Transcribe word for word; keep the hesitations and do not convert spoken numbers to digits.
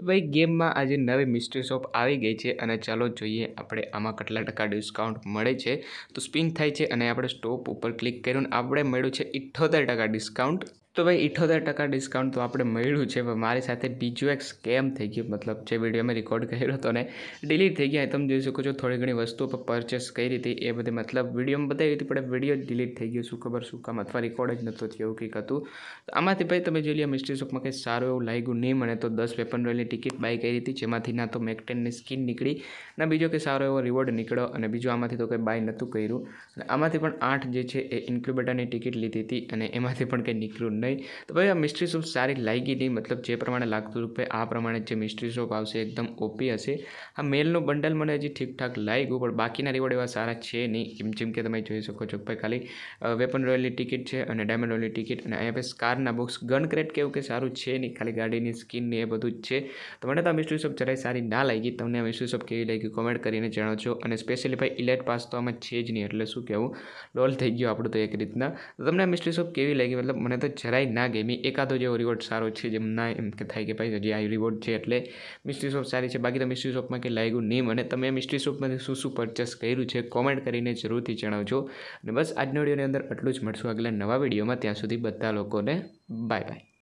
તો ભાઈ ગેમમાં આજે નવી મિસ્ટ્રી શોપ આવી ગઈ છે અને ચાલો જોઈએ આપણે આમાં કેટલા ટકા ડિસ્કાઉન્ટ મળે છે। તો સ્પિન થાય છે અને આપણે સ્ટોપ ઉપર ક્લિક કર્યું ને આપણે મળ્યું છે અઠ્યોતેર ટકા ડિસ્કાઉન્ટ। તો ભાઈ અઠ્યોતેર ટકા ડિસ્કાઉન્ટ તો આપણે મળ્યું છે, પણ મારી સાથે બીજું એક સ્કેમ થઈ ગયું, મતલબ જે વિડીયો મેં રેકોર્ડ કર્યો હતો ને ડિલીટ થઈ ગયા। તમે જોઈ શકો છો થોડી ઘણી વસ્તુઓ પર પરચેસ કરી હતી એ બધી મતલબ વિડીયોમાં બતાવી હતી, પણ વિડીયો ડિલીટ થઈ ગયો, શું ખબર શું કામ, અથવા રેકોર્ડ જ નહોતો થયો એવું કંઈક હતું। તો આમાંથી ભાઈ તમે જોઈ લો મિસ્ટ્રી શોપમાં કંઈ સારું એવું લાગ્યું નહીં મને, તો દસ વેપન રોયલની ટિકિટ બાય કરી હતી, જેમાંથી ના તો મેકટેનની સ્કિન નીકળી ના બીજો કે સારો એવો રિવોર્ડ નીકળ્યો, અને બીજું આમાંથી તો કંઈ બાય નહોતું કર્યું। અને આમાંથી પણ આઠ જે છે એ ઇન્ક્યુબેટરની ટિકિટ લીધી હતી અને એમાંથી પણ કંઈ નીકળ્યું નહીં। તો ભાઈ આ મિસ્ટ્રી શોપ સારી લાગી નહીં, મતલબ જે પ્રમાણે લાગતું હતું આ પ્રમાણે જે મિસ્ટ્રી શોપ આવશે એકદમ ઓપી હશે। આ મેલનું બંડલ મને હજી ઠીકઠાક લાગ્યું, પણ બાકીના રિવોર્ડ એવા સારા છે નહીં, એમ જેમ કે તમે જોઈ શકો છો ભાઈ ખાલી વેપન રોયલની ટિકિટ છે અને ડાયમંડ રોયલની ટિકિટ, અને અહીંયા પછી કારના બોક્સ ગન ક્રેટ કેવું કે સારું છે નહીં, ખાલી ગાડીની સ્કિનની એ બધું જ છે। તો મને તો આ મિસ્ટ્રી શોપ જરાય સારી ના લાગી। તમને આ મિસ્ટ્રી શોપ કેવી લાગી કોમેન્ટ કરીને જણાવજો, અને સ્પેશિયલી ભાઈ ઇલાઇટ પાસ તો આમાં છે જ નહીં, એટલે શું કહેવું, લોલ થઈ ગયો આપણું તો એક રીતના। તો તમને આ મિસ્ટ્રી શોપ કેવી લાગી, મતલબ મને તો જરાય ના ગમી, એકાદો જેવો રિવોર્ડ સારો છે જેમ ના એમ કે થાય કે ભાઈ હજી આ રિવોર્ડ છે એટલે મિસ્ટ્રી શોપ સારી છે, બાકી તો મિસ્ટ્રી શોપમાં કંઈ લાગ્યું નહીં મને। તમે મિસ્ટ્રી શોપમાંથી શું શું પરચેસ કર્યું છે કોમેન્ટ કરીને જરૂરથી જણાવજો, અને બસ આજના વિડીયોની અંદર આટલું જ, મળશું આગલા નવા વિડીયોમાં, ત્યાં સુધી બધા લોકોને બાય બાય।